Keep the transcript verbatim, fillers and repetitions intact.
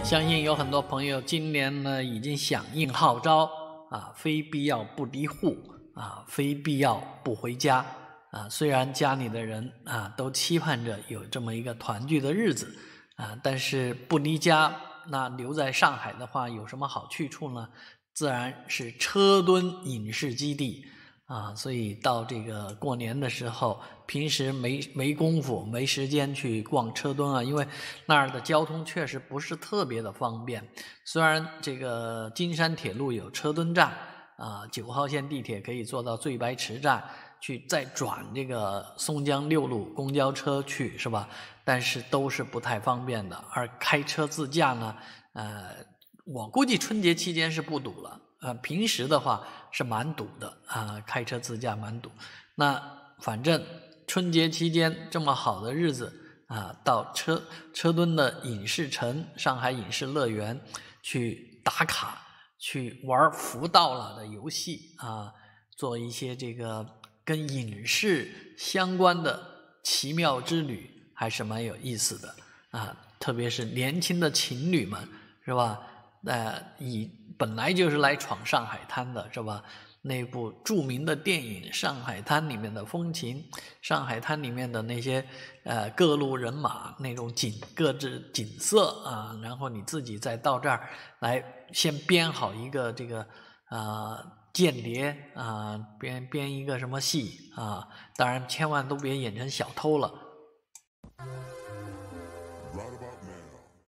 相信有很多朋友今年呢已经响应号召啊，非必要不离户啊，非必要不回家啊。虽然家里的人啊都期盼着有这么一个团聚的日子啊，但是不离家，那留在上海的话有什么好去处呢？自然是车敦影视基地啊，所以到这个过年的时候，平时没没功夫、没时间去逛车敦啊，因为那儿的交通确实不是特别的方便。虽然这个京山铁路有车敦站啊，九号线地铁可以坐到醉白池站去，再转这个松江六路公交车去，是吧？但是都是不太方便的。而开车自驾呢，呃，我估计春节期间是不堵了。呃，平时的话是蛮堵的啊，开车自驾蛮堵。那反正春节期间这么好的日子啊，到车车敦的影视城、上海影视乐园去打卡，去玩福到了的游戏啊，做一些这个跟影视相关的奇妙之旅，还是蛮有意思的啊。特别是年轻的情侣们，是吧？呃，以本来就是来闯上海滩的，是吧？那部著名的电影《上海滩》里面的风情，上海滩里面的那些呃各路人马那种景各自景色啊，然后你自己再到这儿来先编好一个这个啊、呃、间谍啊、呃，编编一个什么戏啊，当然千万都别演成小偷了。